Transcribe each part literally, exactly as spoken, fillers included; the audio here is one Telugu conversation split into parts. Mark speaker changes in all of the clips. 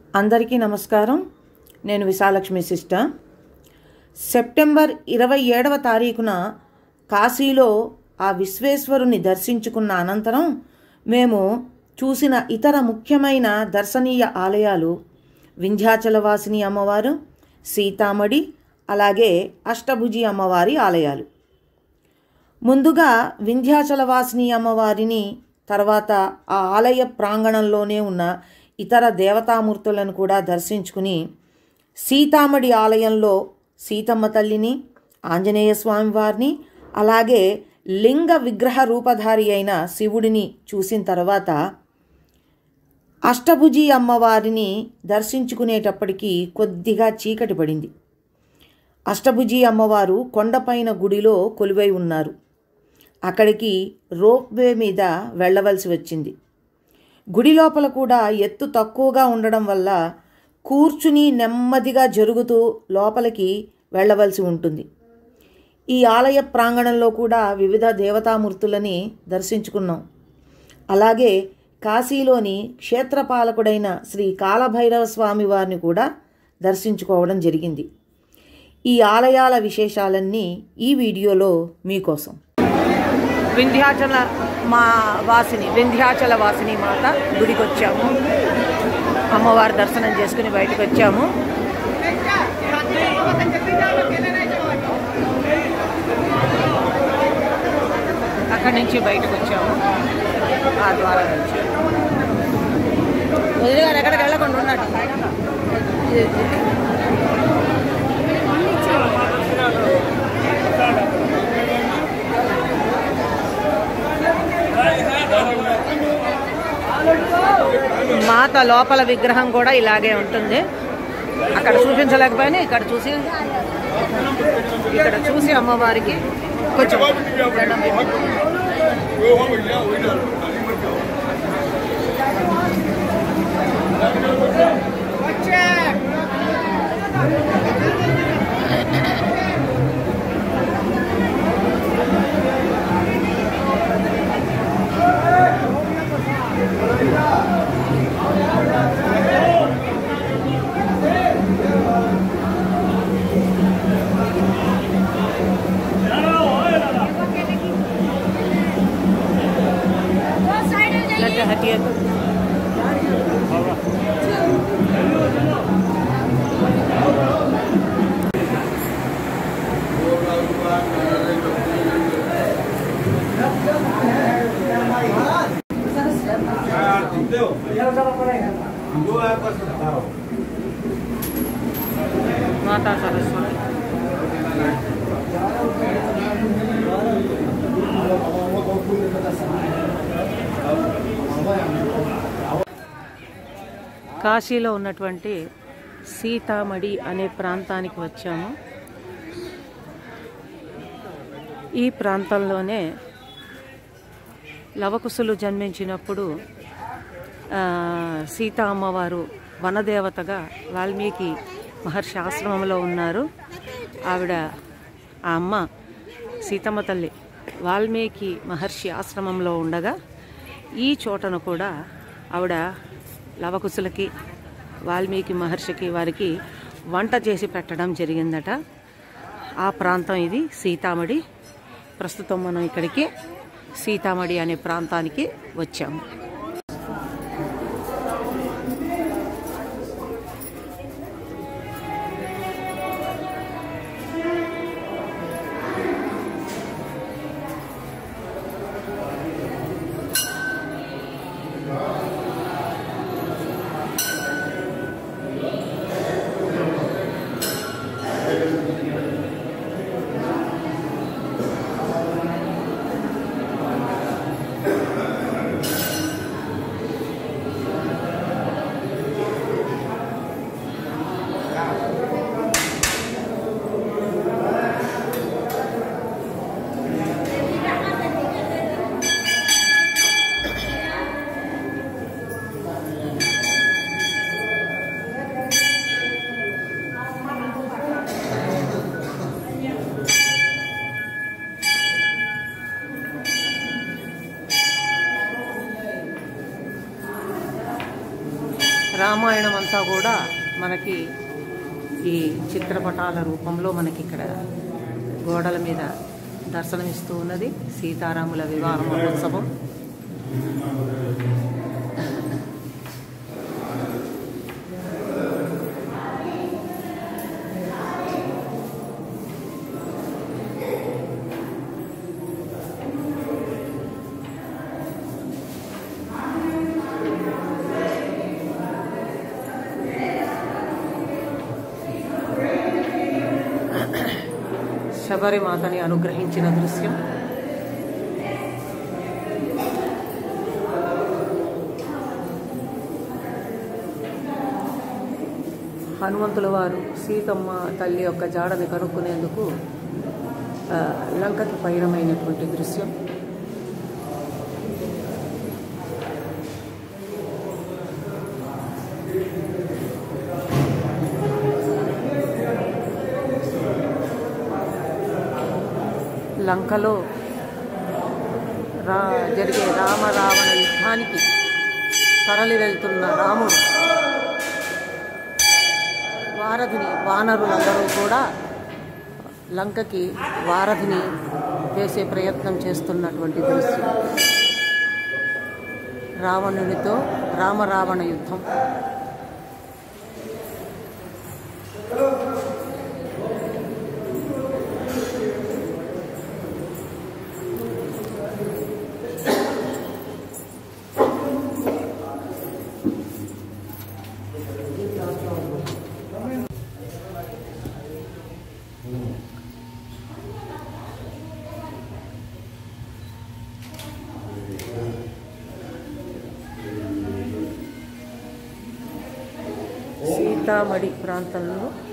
Speaker 1: అందరికీ నమస్కారం. నేను విశాలక్ష్మి సిస్టర్. సెప్టెంబర్ ఇరవై ఏడవ తారీఖున కాశీలో ఆ విశ్వేశ్వరుని దర్శించుకున్న అనంతరం మేము చూసిన ఇతర ముఖ్యమైన దర్శనీయ ఆలయాలు వింధ్యాచలవాసిని అమ్మవారు, సీతామడి, అలాగే అష్టభుజి అమ్మవారి ఆలయాలు. ముందుగా వింధ్యాచలవాసిని అమ్మవారిని, తర్వాత ఆ ఆలయ ప్రాంగణంలోనే ఉన్న ఇతర దేవతామూర్తులను కూడా దర్శించుకుని సీతామడి ఆలయంలో సీతమ్మ తల్లిని, ఆంజనేయ స్వామి వారిని, అలాగే లింగ విగ్రహ రూపధారి అయిన శివుడిని చూసిన తర్వాత అష్టభుజి అమ్మవారిని దర్శించుకునేటప్పటికీ కొద్దిగా చీకటి పడింది. అష్టభుజి అమ్మవారు కొండపైన గుడిలో కొలువై ఉన్నారు. అక్కడికి రోప్వే మీద వెళ్ళవలసి వచ్చింది. గుడి లోపల కూడా ఎత్తు తక్కువగా ఉండడం వల్ల కూర్చుని నెమ్మదిగా జరుగుతూ లోపలికి వెళ్ళవలసి ఉంటుంది. ఈ ఆలయ ప్రాంగణంలో కూడా వివిధ దేవతామూర్తులని దర్శించుకున్నాం. అలాగే కాశీలోని క్షేత్రపాలకుడైన శ్రీ కాలభైరవ స్వామి వారిని కూడా దర్శించుకోవడం జరిగింది. ఈ ఆలయాల విశేషాలన్నీ ఈ వీడియోలో మీకోసం. వింధ్యాచల మా వాసిని వింధ్యాచల వాసిని మాత గుడికి వచ్చాము. అమ్మవారి దర్శనం చేసుకుని బయటకు వచ్చాము. అక్కడి నుంచి బయటకు వచ్చాము. ఆ ద్వారా నుంచి వదిలిగారు ఎక్కడికి వెళ్ళకుండా ఉన్నట్టు. మాత లోపల విగ్రహం కూడా ఇలాగే ఉంటుంది. అక్కడ చూపించలేకపోయినా ఇక్కడ చూసి ఇక్కడ చూసి అమ్మవారికి కొంచెం మాతా సరస్వతి. కాశీలో ఉన్నటువంటి సీతామడి అనే ప్రాంతానికి వచ్చాము. ఈ ప్రాంతంలోనే లవకుశులు జన్మించినప్పుడు సీతా అమ్మవారు వనదేవతగా వాల్మీకి మహర్షి ఆశ్రమంలో ఉన్నారు. ఆవిడ ఆ అమ్మ సీతమ్మ తల్లి వాల్మీకి మహర్షి ఆశ్రమంలో ఉండగా ఈ చోటను కూడా ఆవిడ లవకుశులకి, వాల్మీకి మహర్షికి వారికి వంట చేసి పెట్టడం జరిగిందట. ఆ ప్రాంతం ఇది సీతామడి. ప్రస్తుతం మనం ఇక్కడికి సీతామడి అనే ప్రాంతానికి వచ్చాము. రామాయణం అంతా కూడా మనకి ఈ చిత్రపటాల రూపంలో మనకి ఇక్కడ గోడల మీద దర్శనమిస్తూ ఉన్నది. సీతారాముల వివాహ మహోత్సవం. శబరిమాతని అనుగ్రహించిన దృశ్యం. హనుమంతుల వారు సీతమ్మ తల్లి యొక్క జాడని కనుక్కునేందుకు లంకకి పయనమైనటువంటి దృశ్యం. లంకలో రా జరిగే రామ రావణ యుద్ధానికి తరలి వెళ్తున్న రాముడు వారధిని వానరులందరూ కూడా లంకకి వారధిని వేసే ప్రయత్నం చేస్తున్నటువంటి దృశ్యం. రావణునితో రామరావణ యుద్ధం. సీతామడి ప్రాంతంలో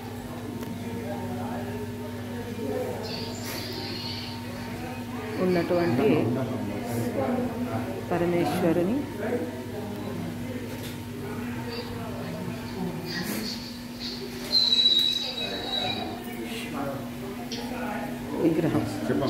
Speaker 1: ఉన్నటువంటి పరమేశ్వరుని విగ్రహం.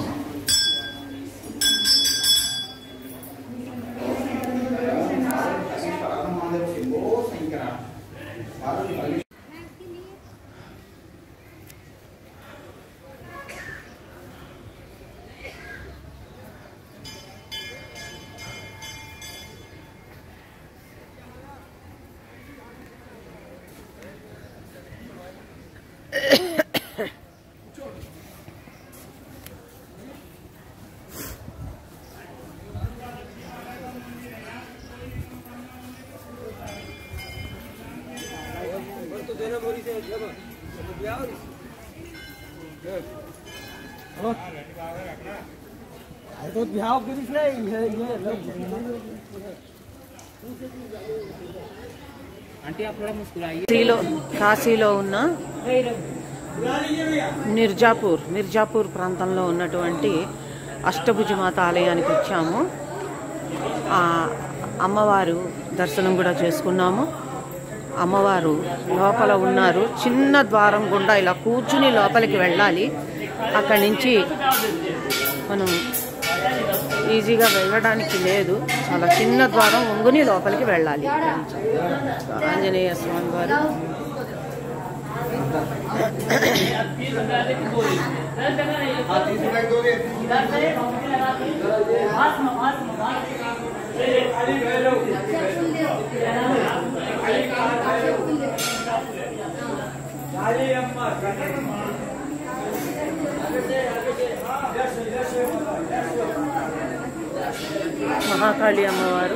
Speaker 1: కాశీలో కాశీలో ఉన్న మిర్జాపూర్ మిర్జాపూర్ ప్రాంతంలో ఉన్నటువంటి అష్టభుజమాత ఆలయానికి వచ్చాము. అమ్మవారు దర్శనం కూడా చేసుకున్నాము. అమ్మవారు లోపల ఉన్నారు. చిన్న ద్వారం గుండా ఇలా కూర్చుని లోపలికి వెళ్ళాలి. అక్కడి నుంచి మనం ఈజీగా వెళ్ళడానికి లేదు. చాలా చిన్న ద్వారం, వంగుని లోపలికి వెళ్ళాలి. ఆంజనేయ స్వామి వారు మహాకాళి అమ్మవారు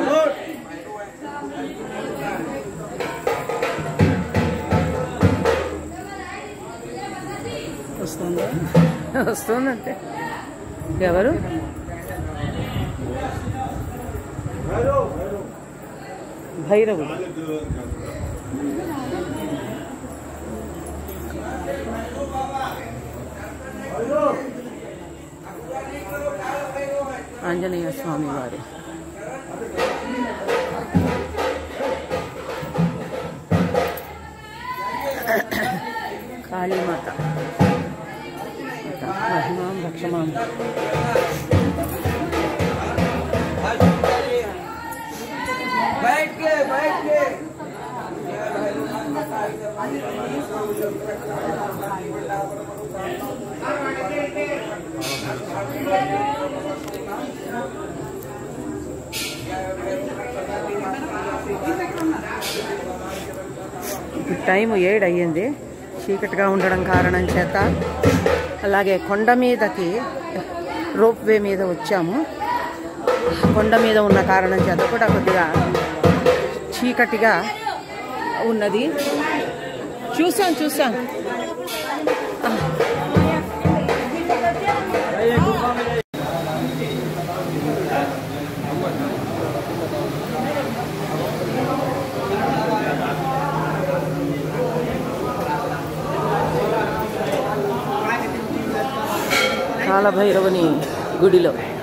Speaker 1: వస్తుందా వస్తుందంటే ఎవరు భైరవుడు. ఆంజనేయ స్వామి వారు కాళీమాత మహిమాం రక్షమాం. बैठ के बैठ के టైం ఏడు అయ్యింది. చీకటిగా ఉండడం కారణం చేత అలాగే కొండ మీదకి రోప్ వే మీద వచ్చాము. కొండ మీద ఉన్న కారణం చేత కూడా కొద్దిగా చీకటిగా ఉన్నది. చూసాం చూసాం కాలభైరవుని గుడిలో